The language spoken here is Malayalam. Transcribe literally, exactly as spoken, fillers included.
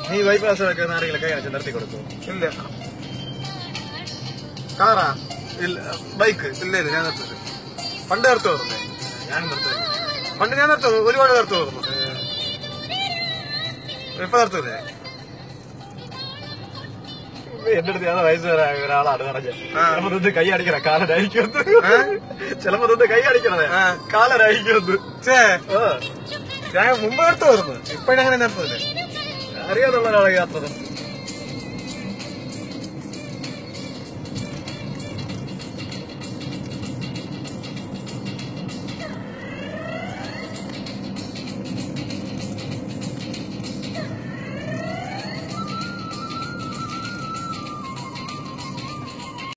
നീ ബൈപ്പാസിലൊക്കെ ആരെങ്കിലും കൈ അച്ഛൻ നിർത്തി കൊടുക്കും? ഇല്ല. കാറാ? ഇല്ല. ബൈക്ക്? ഇല്ല ഇല്ല, ഞാൻ നിർത്തില്ല. പണ്ട് നിർത്തി തോന്നുന്നേ? ഞാൻ നിർത്തി. പണ്ട് ഞാൻ നിർത്തുന്നു, ഒരുപാട് നിർത്തി തോന്നുന്നു. ഇപ്പൊ നിർത്തൂലേ? എന്റെ അടുത്ത് ഞാൻ വയസ്സ് വരായ ഒരാളാണ് പറഞ്ഞത്. ചിലപ്പോ നിന്ന് കൈ അടിക്കണ കാലരായിരിക്കും, ചിലപ്പോ നിന്ന് കൈ അടിക്കണേ കാലരായിരിക്കും. ഞാൻ മുമ്പ് നിർത്തുമായിരുന്നു, ഇപ്പഴങ്ങനെ നിർത്തുന്നില്ല. അറിയാതുള്ള ഒരാളെ യാത്ര